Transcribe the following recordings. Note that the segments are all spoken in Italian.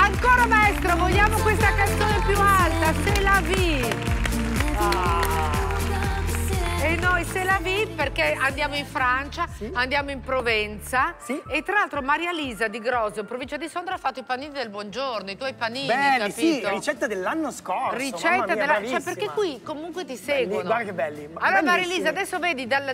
Ancora maestro, vogliamo questa canzone più alta, C'est la vie. E noi C'est la vie perché andiamo in Francia, andiamo in Provenza e tra l'altro Maria Lisa di Grosio, provincia di Sondra, ha fatto i panini del buongiorno, i tuoi panini, belli, capito? sì, ricetta dell'anno scorso. Ricetta dell'anno, cioè perché qui comunque ti seguono. Guarda che belli. Allora Maria Lisa, adesso vedi dalla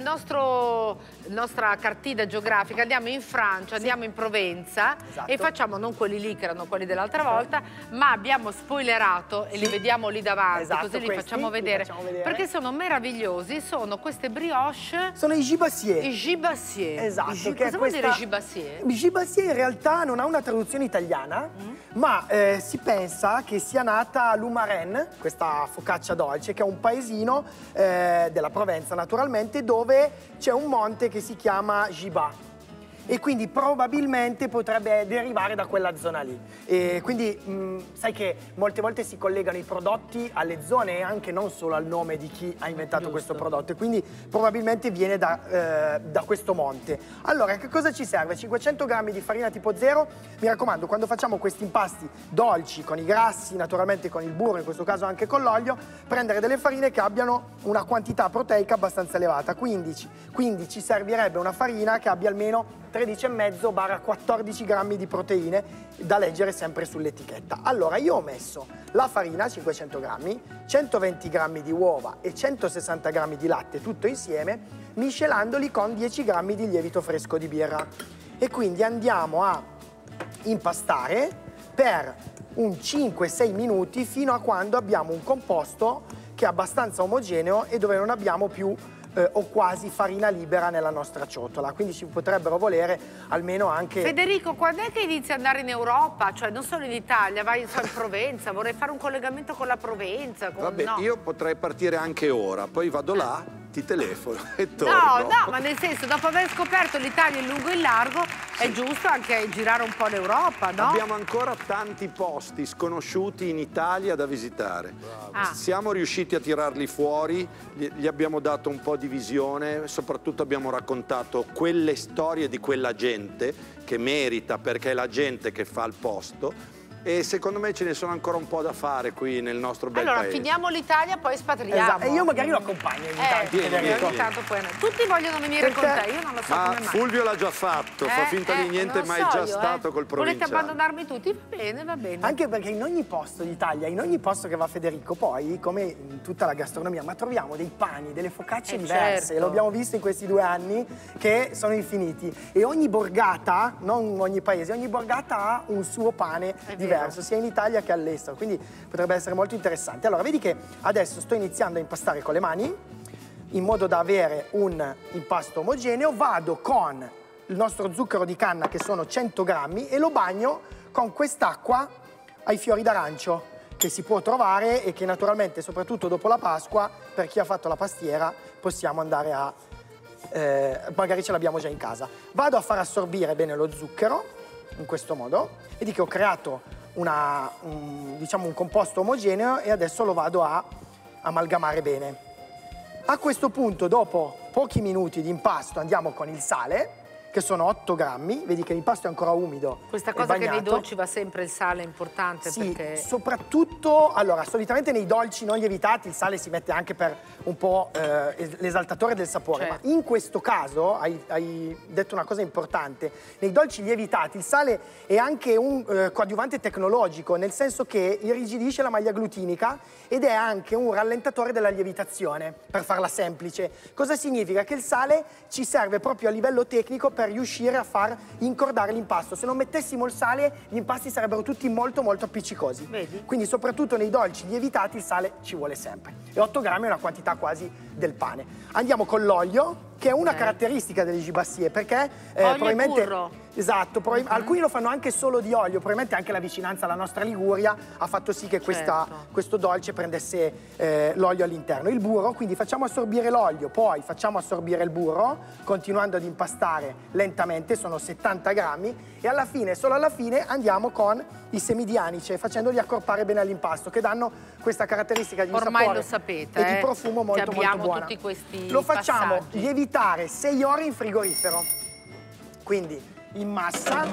nostra cartina geografica andiamo in Francia, andiamo in Provenza e facciamo non quelli lì che erano quelli dell'altra volta, ma abbiamo spoilerato e li vediamo lì davanti, così li facciamo vedere, perché sono meravigliosi, sono queste brioche. Sono i gibassier. I gibassier. Esatto. Cosa vuol dire gibassier? Gibassier in realtà non ha una traduzione italiana, ma si pensa che sia nata a Lumaren, questa focaccia dolce, che è un paesino della Provenza naturalmente, dove c'è un monte che si chiama Giba. E quindi probabilmente potrebbe derivare da quella zona lì. E quindi sai che molte volte si collegano i prodotti alle zone e anche non solo al nome di chi ha inventato questo prodotto, e quindi probabilmente viene da questo monte. Allora, che cosa ci serve? 500 grammi di farina tipo 0. Mi raccomando, quando facciamo questi impasti dolci con i grassi, naturalmente con il burro, in questo caso anche con l'olio, prendere delle farine che abbiano una quantità proteica abbastanza elevata, 15. Quindi ci servirebbe una farina che abbia almeno 13,5-14 grammi di proteine, da leggere sempre sull'etichetta. Allora, io ho messo la farina, 500 grammi, 120 grammi di uova e 160 grammi di latte, tutto insieme, miscelandoli con 10 grammi di lievito fresco di birra. E quindi andiamo a impastare per un 5-6 minuti fino a quando abbiamo un composto che è abbastanza omogeneo e dove non abbiamo più o quasi farina libera nella nostra ciotola, quindi ci potrebbero volere almeno anche... Federico, quando è che inizi ad andare in Europa? Cioè non solo in Italia, vai in Provenza, vorrei fare un collegamento con la Provenza. Vabbè, no. io potrei partire anche ora, poi vado là, ti telefono e torno. No, ma nel senso, dopo aver scoperto l'Italia in lungo e in largo, è giusto anche girare un po' l'Europa, no? Abbiamo ancora tanti posti sconosciuti in Italia da visitare. Siamo riusciti a tirarli fuori, gli abbiamo dato un po' di visione, soprattutto abbiamo raccontato quelle storie di quella gente che merita, perché è la gente che fa il posto. E secondo me ce ne sono ancora un po' da fare qui nel nostro bel paese. Allora, finiamo l'Italia, poi espatriamo. Esatto, e io magari lo accompagno ogni tanto. Tutti vogliono venire con te, io non lo so come mai. Fulvio l'ha già fatto, fa finta di niente, ma è già stato col provinciale. Volete abbandonarmi tutti? Va bene, va bene. Anche perché in ogni posto d'Italia, in ogni posto che va Federico, poi, come in tutta la gastronomia, ma troviamo dei pani, delle focacce diverse. Certo. Lo abbiamo visto in questi 2 anni, che sono infiniti. E ogni borgata, non ogni paese, ogni borgata ha un suo pane diverso, sia in Italia che all'estero, quindi potrebbe essere molto interessante. Allora, vedi che adesso sto iniziando a impastare con le mani, in modo da avere un impasto omogeneo. Vado con il nostro zucchero di canna, che sono 100 grammi, e lo bagno con quest'acqua ai fiori d'arancio, che si può trovare e che naturalmente, soprattutto dopo la Pasqua, per chi ha fatto la pastiera, possiamo andare a... magari ce l'abbiamo già in casa. Vado a far assorbire bene lo zucchero, in questo modo. Vedi che ho creato diciamo un composto omogeneo e adesso lo vado a amalgamare bene. A questo punto, dopo pochi minuti di impasto, andiamo con il sale, che sono 8 grammi, vedi che l'impasto è ancora umido. Questa cosa che nei dolci va sempre il sale è importante, sì, perché... soprattutto, allora, solitamente nei dolci non lievitati il sale si mette anche per un po' l'esaltatore del sapore, ma in questo caso hai detto una cosa importante. Nei dolci lievitati il sale è anche un coadiuvante tecnologico, nel senso che irrigidisce la maglia glutinica ed è anche un rallentatore della lievitazione, per farla semplice. Cosa significa? Che il sale ci serve proprio a livello tecnico per riuscire a far incordare l'impasto. Se non mettessimo il sale, gli impasti sarebbero tutti molto molto appiccicosi. Vedi? Quindi soprattutto nei dolci lievitati il sale ci vuole sempre. E 8 grammi è una quantità quasi del pane. Andiamo con l'olio, che è una caratteristica degli gibassier, perché probabilmente... e burro. Esatto, alcuni lo fanno anche solo di olio, probabilmente anche la vicinanza alla nostra Liguria ha fatto sì che questo dolce prendesse l'olio all'interno. Il burro, quindi facciamo assorbire l'olio, poi facciamo assorbire il burro, continuando ad impastare lentamente, sono 70 grammi, e alla fine, solo alla fine, andiamo con i semi di anice, facendoli accorpare bene all'impasto, che danno questa caratteristica di Ormai lo sapete, e di profumo molto molto buona. Tutti questi lo facciamo passaggi. lievitare 6 ore in frigorifero, quindi in massa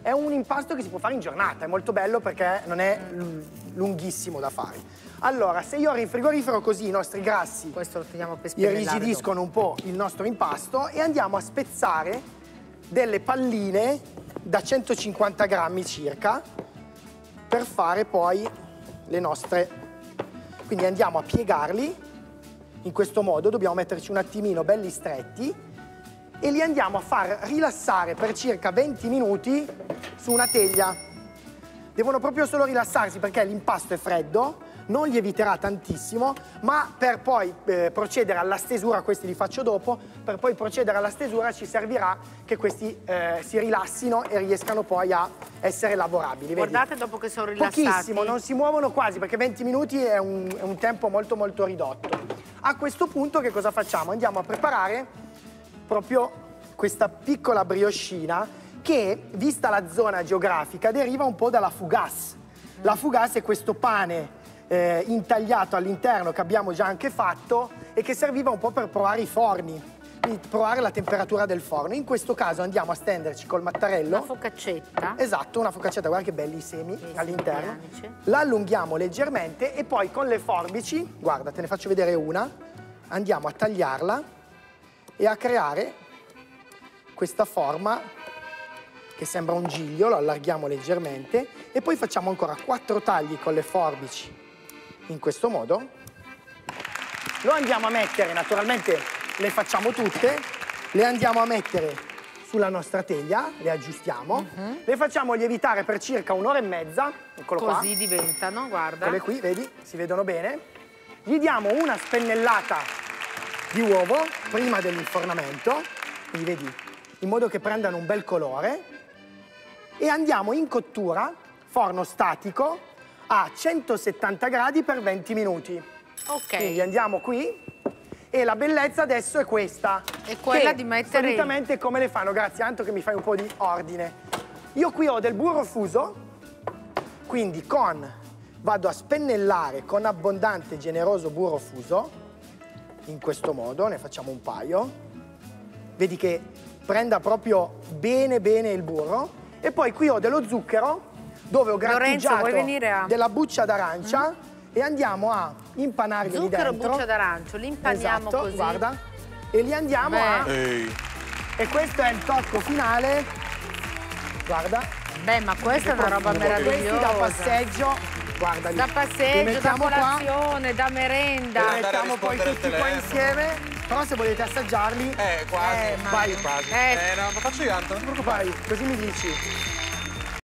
è un impasto che si può fare in giornata, è molto bello perché non è lunghissimo da fare. Allora, se io ho in frigorifero così i nostri grassi questo lo teniamo per spennellare irrigidiscono un po' il nostro impasto e andiamo a spezzare delle palline da 150 grammi circa per fare poi le nostre. Quindi andiamo a piegarli in questo modo, dobbiamo metterci un attimino belli stretti e li andiamo a far rilassare per circa 20 minuti su una teglia. Devono proprio solo rilassarsi perché l'impasto è freddo, non lieviterà tantissimo, ma per poi procedere alla stesura, questi li faccio dopo, per poi procedere alla stesura ci servirà che questi si rilassino e riescano poi a essere lavorabili. Guardate, vedi? dopo che sono rilassati. Pochissimo, non si muovono quasi perché 20 minuti è un tempo molto ridotto. A questo punto che cosa facciamo? Andiamo a preparare proprio questa piccola brioscina che, vista la zona geografica, deriva un po' dalla fougasse. La fougasse è questo pane intagliato all'interno che abbiamo già anche fatto e che serviva un po' per provare i forni, quindi provare la temperatura del forno. In questo caso andiamo a stenderci col mattarello. Una focaccetta. Esatto, una focaccetta, guarda che belli i semi all'interno. La allunghiamo leggermente e poi con le forbici, guarda, te ne faccio vedere una, andiamo a tagliarla e a creare questa forma che sembra un giglio, lo allarghiamo leggermente e poi facciamo ancora 4 tagli con le forbici in questo modo. Lo andiamo a mettere, naturalmente le facciamo tutte, le andiamo a mettere sulla nostra teglia, le aggiustiamo, le facciamo lievitare per circa un'ora e mezza, eccolo qua. Così diventano, guarda. Quelle qui, vedi, si vedono bene. Gli diamo una spennellata di uovo prima dell'infornamento, quindi vedi, in modo che prendano un bel colore, e andiamo in cottura, forno statico, a 170 gradi per 20 minuti. Ok. Quindi andiamo qui e la bellezza adesso è questa. È quella di mettere... Solitamente come le fanno? Grazie Anto che mi fai un po' di ordine. Io qui ho del burro fuso, quindi vado a spennellare con abbondante e generoso burro fuso, in questo modo, ne facciamo un paio. Vedi che prenda proprio bene il burro. E poi qui ho dello zucchero, dove ho grattugiato della buccia d'arancia e andiamo a impanarli dentro. Zucchero, buccia d'arancio, li impaniamo esatto, così. Guarda, e li andiamo E questo è il tocco finale. Guarda. Beh, ma questa è una roba meravigliosa. Questi da passeggio, guarda lì. Da passeggio, da colazione, da merenda. Li mettiamo poi tutti qua insieme. Però se volete assaggiarli, quasi. vai. No, ma faccio io, Anto, non ti preoccupare. Vai, così mi dici.